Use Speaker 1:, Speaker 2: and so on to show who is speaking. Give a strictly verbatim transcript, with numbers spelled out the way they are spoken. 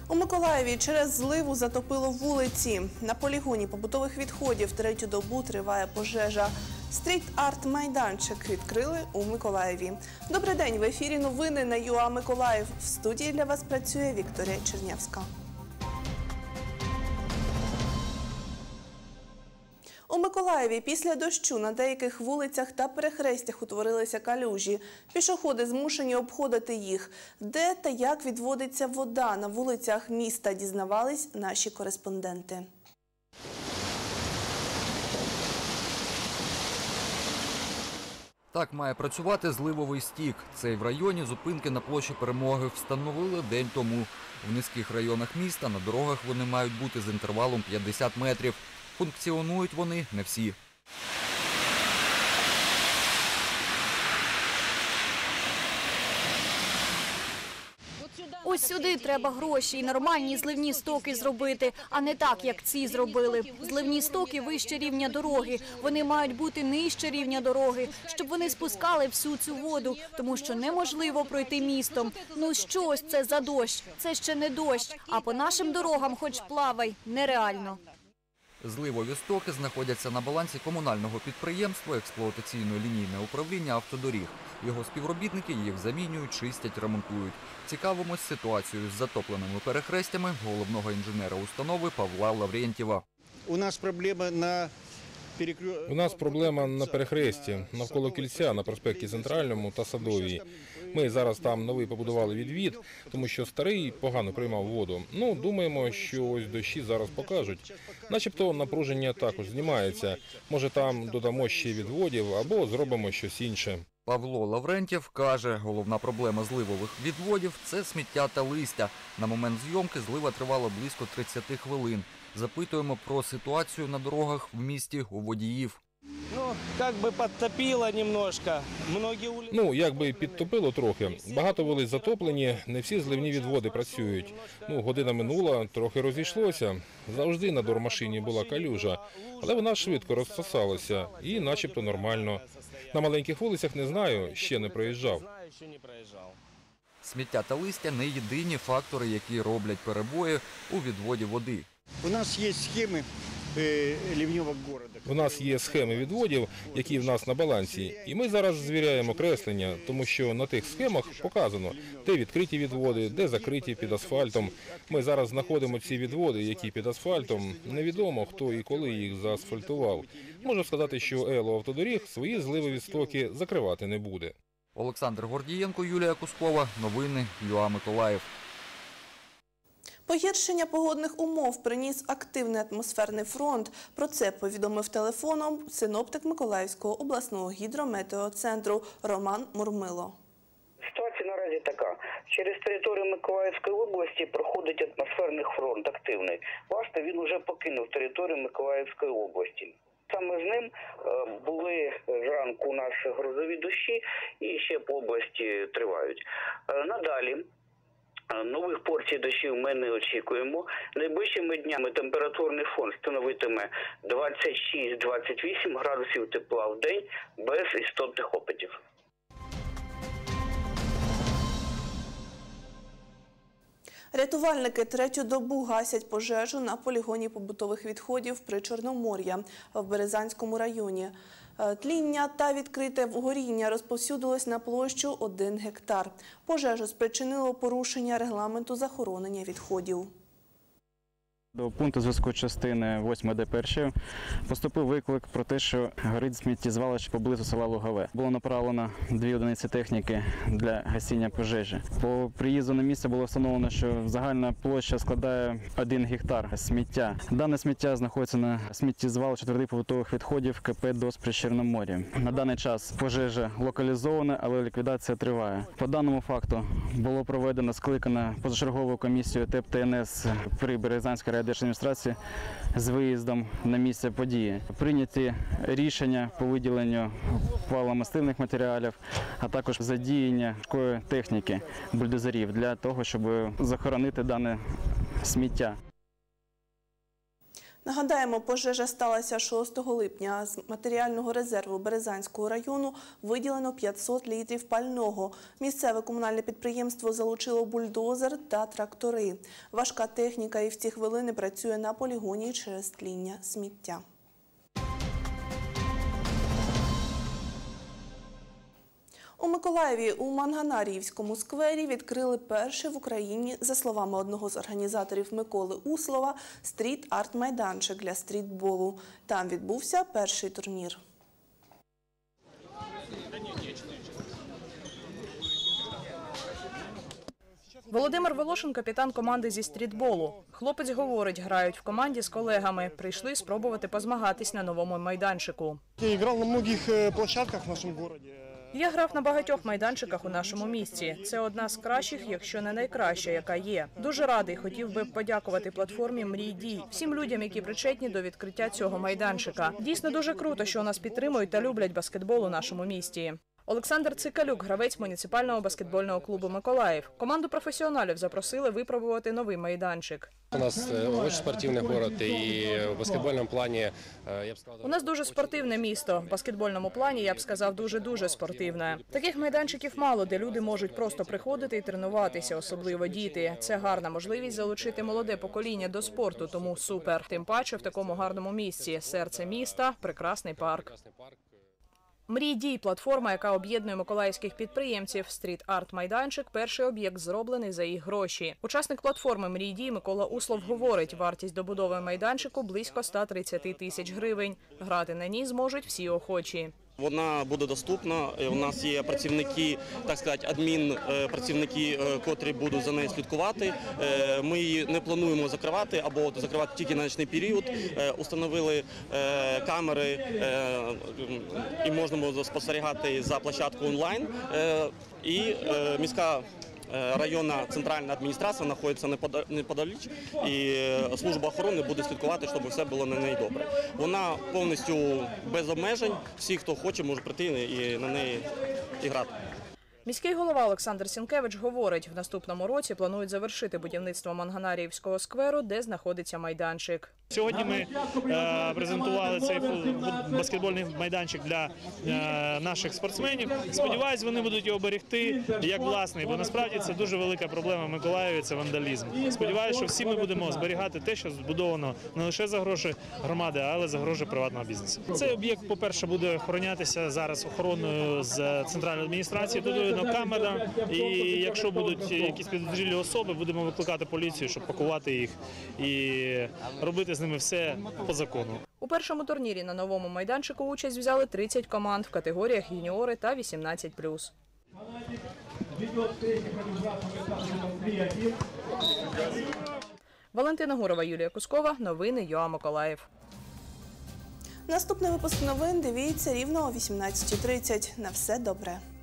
Speaker 1: У Миколаєві через зливу затопило вулиці. На полігоні побутових відходів третю добу триває пожежа. Стріт-арт-майданчик відкрили у Миколаєві. Добрий день, в ефірі новини на ю а Миколаїв. В студії для вас працює Вікторія Чернявська. У Миколаєві після дощу на деяких вулицях та перехрестях утворилися калюжі. Пішоходи змушені обходити їх. Де та як відводиться вода на вулицях міста, дізнавались наші кореспонденти.
Speaker 2: Так має працювати зливовий стік. Цей в районі зупинки на площі Перемоги встановили день тому. В низьких районах міста на дорогах вони мають бути з інтервалом п'ятдесят метрів. Функціонують вони не всі.
Speaker 3: Ось сюди треба гроші і нормальні зливні стоки зробити, а не так, як ці зробили. Зливні стоки вище рівня дороги. Вони мають бути нижче рівня дороги, щоб вони спускали всю цю воду, тому що неможливо пройти містом. Ну що ось це за дощ? Це ще не дощ, а по нашим дорогам хоч плавай. Нереально.
Speaker 2: Зливові стоки знаходяться на балансі комунального підприємства «Експлуатаційно-лінійне управління автодоріг». Його співробітники їх замінюють, чистять, ремонтують. Цікавимось ситуацією з затопленими перехрестями головного інженера установи Павла Лаврентьєва.
Speaker 4: У нас проблема на
Speaker 5: У нас проблема на перехресті, навколо кільця, на проспекті Центральному та Садовій. Ми зараз там новий побудували відвід, тому що старий погано приймав воду. Ну, думаємо, що ось дощі зараз покажуть. Начебто напруження також знімається. Може там додамо ще відводів або зробимо щось інше.
Speaker 2: Павло Лаврентьєв каже, головна проблема зливових відводів – це сміття та листя. На момент зйомки злива тривала близько тридцяти хвилин. Запитуємо про ситуацію на дорогах в місті у водіїв.
Speaker 4: Ну, як би підтопило немножко. Многі ули...
Speaker 5: Ну, якби підтопило трохи. Багато вулиць затоплені, не всі зливні відводи працюють. Ну, година минула, трохи розійшлося. Завжди на дормашині була калюжа, але вона швидко розсосалася і начебто нормально. На маленьких вулицях не знаю, ще не проїжджав.
Speaker 2: Сміття та листя – не єдині фактори, які роблять перебої у відводі води.
Speaker 4: У нас є схеми ливневого міста.
Speaker 5: У нас є схеми відводів, які в нас на балансі. І ми зараз звіряємо креслення, тому що на тих схемах показано, де відкриті відводи, де закриті під асфальтом. Ми зараз знаходимо ці відводи, які під асфальтом. Невідомо, хто і коли їх заасфальтував. Можу сказати, що Ело Автодоріг свої зливові стоки закривати не буде.
Speaker 2: Олександр Гордієнко, Юлія Кускова. Новини ю а Миколаїв.
Speaker 1: Погіршення погодних умов приніс активний атмосферний фронт. Про це повідомив телефоном синоптик Миколаївського обласного гідрометеоцентру Роман Мурмило.
Speaker 6: Ситуація наразі така. Через територію Миколаївської області проходить атмосферний фронт активний. Бачите, він вже покинув територію Миколаївської області. Саме з ним були зранку у нас грозові дощі і ще по області тривають. Надалі нових порцій дощів ми не очікуємо. Найближчими днями температурний фон становитиме двадцять шість - двадцять вісім градусів тепла в день без істотних опадів.
Speaker 1: Рятувальники третю добу гасять пожежу на полігоні побутових відходів при Чорномор'я в Березанському районі. Тління та відкрите горіння розповсюдилось на площу один гектар. Пожежу спричинило порушення регламенту захоронення відходів.
Speaker 7: До пункту зв'язку частини восьмої Д першої поступив виклик про те, що горить сміттєзвалище поблизу села Лугове. Було направлено дві одиниці техніки для гасіння пожежі. По приїзду на місце було встановлено, що загальна площа складає один гектар сміття. Дане сміття знаходиться на сміттєзвалищі твердих побутових відходів КП «ДОС» при Чорномор'ї. На даний час пожежа локалізована, але ліквідація триває. По даному факту було проведено скликане позачергову комісію ТЕП Т Н С при Березанській райдержадміністрації з виїздом на місце події. Прийняті рішення по виділенню паливно-мастильних матеріалів, а також задіяння важкої техніки, бульдозерів для того, щоб захоронити дане сміття.
Speaker 1: Нагадаємо, пожежа сталася шостого липня. З матеріального резерву Березанського району виділено п'ятсот літрів пального. Місцеве комунальне підприємство залучило бульдозер та трактори. Важка техніка і в ці хвилини працює на полігоні через тління сміття. У Миколаєві у Манганаріївському сквері відкрили перший в Україні, за словами одного з організаторів Миколи Услова, стріт-арт-майданчик для стрітболу. Там відбувся перший турнір.
Speaker 8: Володимир Волошин – капітан команди зі стрітболу. Хлопець говорить, грають в команді з колегами. Прийшли спробувати позмагатись на новому майданчику.
Speaker 9: Я грав на багатьох площадках в нашому місті.
Speaker 8: Я грав на багатьох майданчиках у нашому місті. Це одна з кращих, якщо не найкраща, яка є. Дуже радий, хотів би подякувати платформі «Мрій дій», всім людям, які причетні до відкриття цього майданчика. Дійсно дуже круто, що нас підтримують та люблять баскетбол у нашому місті. Олександр Цикалюк – гравець муніципального баскетбольного клубу «Миколаїв». Команду професіоналів запросили випробувати новий майданчик.
Speaker 10: У нас дуже спортивний город і в баскетбольному плані, я б сказав...
Speaker 8: У нас дуже спортивне місто. В баскетбольному плані, я б сказав, дуже-дуже спортивне. Таких майданчиків мало, де люди можуть просто приходити і тренуватися, особливо діти. Це гарна можливість залучити молоде покоління до спорту, тому супер. Тим паче в такому гарному місці. Серце міста, прекрасний парк. «Мрій дій» – платформа, яка об'єднує миколаївських підприємців. Стріт-арт-майданчик – перший об'єкт, зроблений за їх гроші. Учасник платформи «Мрій дій» Микола Услов говорить, вартість добудови майданчику – близько ста тридцяти тисяч гривень. Грати на ній зможуть всі охочі.
Speaker 11: Вона буде доступна. У нас є працівники, так сказати, адмінпрацівники, котрі будуть за нею слідкувати. Ми її не плануємо закривати або закривати тільки на нічний період. Установили камери і можна спостерігати за площадкою онлайн. І міська районна центральна адміністрація знаходиться неподалік, і служба охорони буде слідкувати, щоб все було на неї добре. Вона повністю без обмежень, всі, хто хоче, може прийти і на неї і грати.
Speaker 8: Міський голова Олександр Сінкевич говорить, в наступному році планують завершити будівництво Манганаріївського скверу, де знаходиться майданчик.
Speaker 12: Сьогодні ми е, презентували цей баскетбольний майданчик для е, наших спортсменів. Сподіваюсь, вони будуть його берегти як власний, бо насправді це дуже велика проблема в Миколаєві – це вандалізм. Сподіваюсь, що всі ми будемо зберігати те, що збудовано не лише за гроші громади, але за гроші приватного бізнесу. Цей об'єкт, по-перше, буде охоронятися зараз охороною з центральної адміністрації. Тут видно камера, і якщо будуть якісь підозрілі особи, будемо викликати поліцію, щоб пакувати їх і робити з ними все по закону.
Speaker 8: У першому турнірі на новому майданчику участь взяли тридцять команд в категоріях юніори та вісімнадцять плюс. Валентина Гурова, Юлія Кускова. Новини ЮА Миколаїв.
Speaker 1: Наступний випуск новин дивіться рівно о вісімнадцятій тридцять. На все добре.